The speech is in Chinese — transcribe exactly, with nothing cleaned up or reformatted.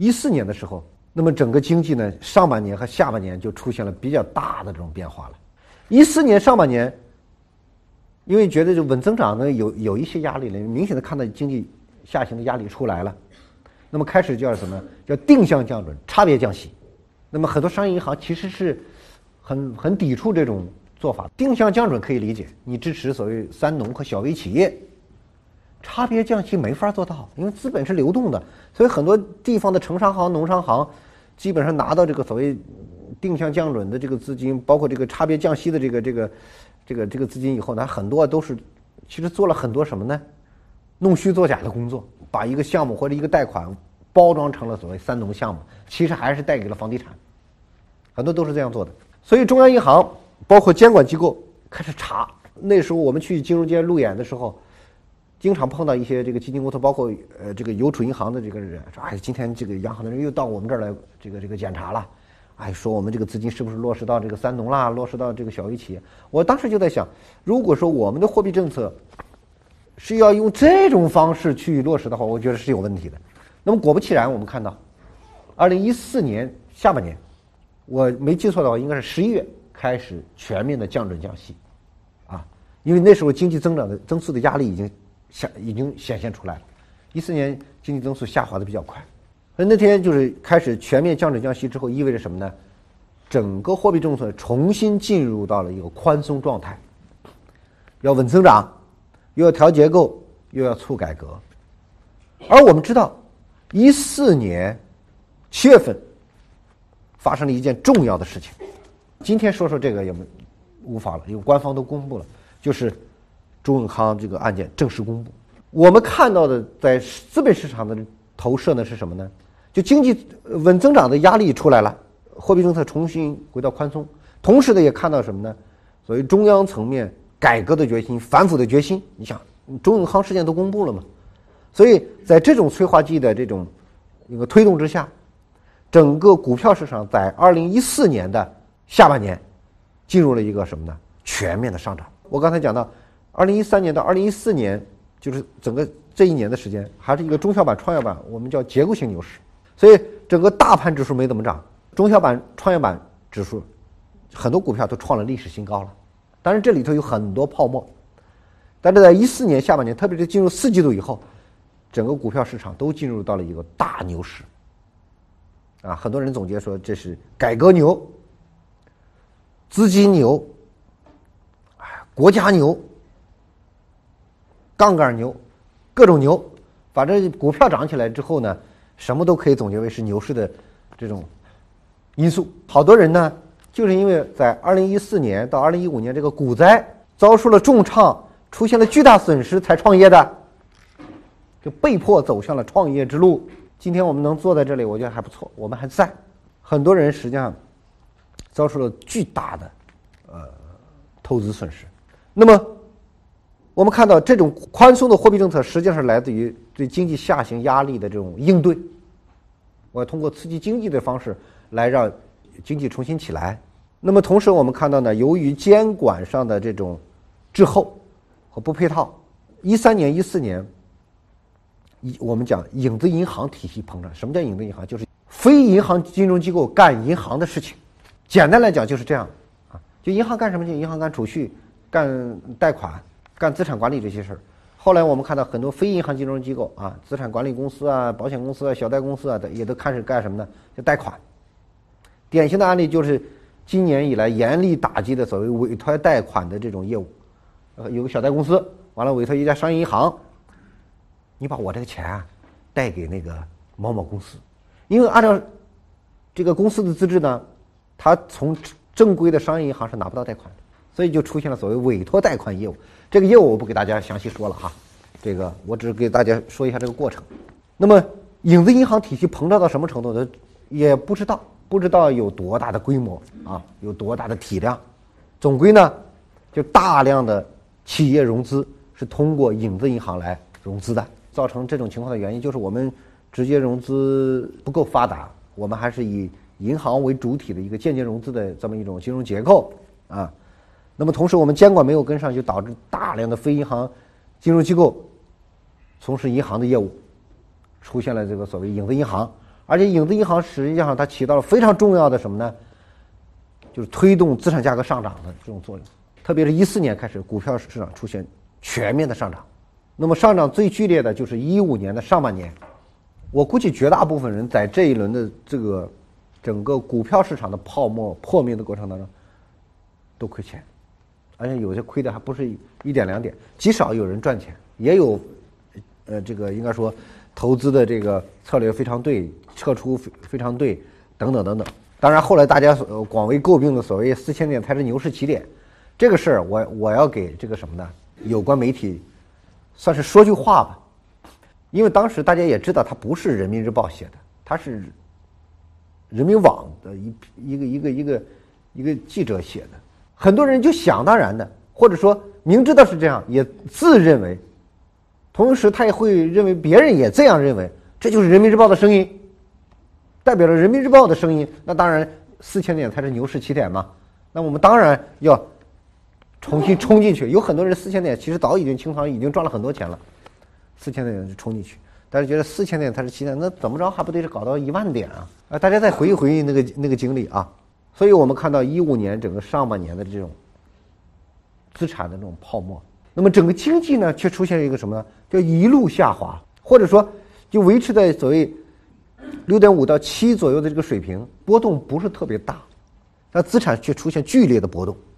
一四年的时候，那么整个经济呢，上半年和下半年就出现了比较大的这种变化了。一四年上半年，因为觉得就稳增长呢有有一些压力了，明显的看到经济下行的压力出来了，那么开始叫什么？叫定向降准、差别降息。那么很多商业银行其实是很很抵触这种做法。定向降准可以理解，你支持所谓三农和小微企业。差别降息没法做到，因为资本是流动的，所以很多地方的城商行、农商行基本上拿到这个所谓定向降准的这个资金，包括这个差别降息的这个这个这个这个资金以后呢，很多都是其实做了很多什么呢？弄虚作假的工作，把一个项目或者一个贷款包装成了所谓三农项目，其实还是贷给了房地产，很多都是这样做的。所以中央银行包括监管机构开始查。那时候我们去金融街路演的时候，经常碰到一些这个基金公司，包括呃这个邮储银行的这个人说，哎，今天这个央行的人又到我们这儿来这个这个检查了，哎，说我们这个资金是不是落实到这个三农啦，落实到这个小微企业。我当时就在想，如果说我们的货币政策是要用这种方式去落实的话，我觉得是有问题的。那么果不其然，我们看到二零一四年下半年，我没记错的话，应该是十一月开始全面的降准降息啊，因为那时候经济增长的增速的压力已经显已经显现出来了。一四年经济增速下滑的比较快，所以那天就是开始全面降准降息之后，意味着什么呢？整个货币政策重新进入到了一个宽松状态，要稳增长，又要调结构，又要促改革。而我们知道，一四年七月份发生了一件重要的事情。今天说说这个也无法了，因为官方都公布了，就是周永康这个案件正式公布。我们看到的在资本市场的投射呢是什么呢？就经济稳增长的压力出来了，货币政策重新回到宽松，同时呢也看到什么呢？所谓中央层面改革的决心、反腐的决心。你想，周永康事件都公布了嘛？所以在这种催化剂的这种一个推动之下，整个股票市场在二零一四年的下半年进入了一个什么呢？全面的上涨。我刚才讲到，二零一三年到二零一四年，就是整个这一年的时间，还是一个中小板、创业板，我们叫结构性牛市。所以整个大盘指数没怎么涨，中小板、创业板指数很多股票都创了历史新高了。当然这里头有很多泡沫，但是在一四年下半年，特别是进入四季度以后，整个股票市场都进入到了一个大牛市。啊，很多人总结说这是改革牛、资金牛、哎，国家牛、杠杆牛，各种牛。反正股票涨起来之后呢，什么都可以总结为是牛市的这种因素。好多人呢，就是因为在二零一四年到二零一五年这个股灾遭受了重创，出现了巨大损失才创业的，就被迫走向了创业之路。今天我们能坐在这里，我觉得还不错，我们还在。很多人实际上遭受了巨大的呃投资损失。那么我们看到这种宽松的货币政策实际上是来自于对经济下行压力的这种应对，我要通过刺激经济的方式来让经济重新起来。那么同时我们看到呢，由于监管上的这种滞后和不配套，一三年、一四年，我们讲影子银行体系膨胀。什么叫影子银行？就是非银行金融机构干银行的事情。简单来讲就是这样啊，就银行干什么？就银行干储蓄、干贷款、干资产管理这些事儿。后来我们看到很多非银行金融机构啊，资产管理公司啊、保险公司啊、小贷公司啊，也都开始干什么呢？就贷款。典型的案例就是今年以来严厉打击的所谓委托贷款的这种业务。呃，有个小贷公司，完了委托一家商业银行，你把我这个钱啊贷给那个某某公司，因为按照这个公司的资质呢，他从正规的商业银行是拿不到贷款的，所以就出现了所谓委托贷款业务。这个业务我不给大家详细说了哈，这个我只是给大家说一下这个过程。那么影子银行体系膨胀到什么程度呢？也不知道，不知道有多大的规模啊，有多大的体量。总归呢，就大量的企业融资是通过影子银行来融资的。造成这种情况的原因就是我们直接融资不够发达，我们还是以银行为主体的一个间接融资的这么一种金融结构啊。那么同时我们监管没有跟上，就导致大量的非银行金融机构从事银行的业务，出现了这个所谓影子银行， 而且影子银行实际上它起到了非常重要的什么呢？就是推动资产价格上涨的这种作用。特别是一四年开始，股票市场出现全面的上涨。那么上涨最剧烈的就是一五年的上半年。我估计绝大部分人在这一轮的这个整个股票市场的泡沫破灭的过程当中都亏钱，而且有些亏的还不是一点两点，极少有人赚钱，也有呃这个应该说投资的这个策略非常对，撤出非常对，等等等等。当然后来大家广为诟病的所谓四千点才是牛市起点，这个事儿我我要给这个什么呢？有关媒体算是说句话吧。因为当时大家也知道，它不是人民日报写的，它是人民网的一一个一个一个一个记者写的。很多人就想当然的，或者说明知道是这样，也自认为，同时他也会认为别人也这样认为，这就是人民日报的声音，代表了人民日报的声音。那当然，四千点才是牛市起点嘛。那我们当然要重新冲进去。有很多人四千点其实早已经清仓，已经赚了很多钱了。四千点就冲进去，大家觉得四千点才是起点，那怎么着还不得是搞到一万点啊？啊，大家再回忆回忆那个那个经历啊。所以我们看到一五年整个上半年的这种资产的这种泡沫，那么整个经济呢却出现了一个什么呢？叫一路下滑，或者说就维持在所谓六点五到七左右的这个水平，波动不是特别大，但资产却出现剧烈的波动。